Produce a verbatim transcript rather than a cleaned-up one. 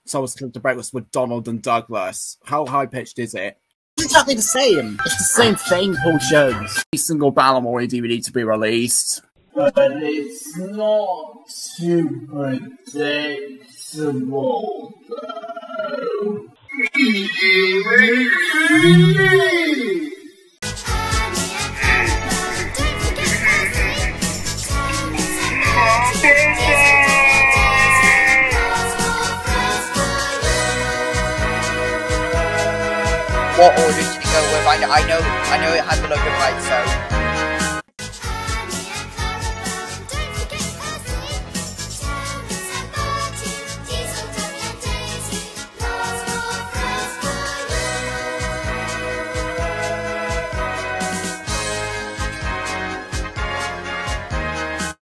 So I was to breakfast with Donald and Douglas. How high-pitched is it? It's exactly the same. It's the same thing, Paul Jones. A single Balamori D V D to be released. But it's not too predictable, though. What order did you go with? I, I know I know it had the logo right, so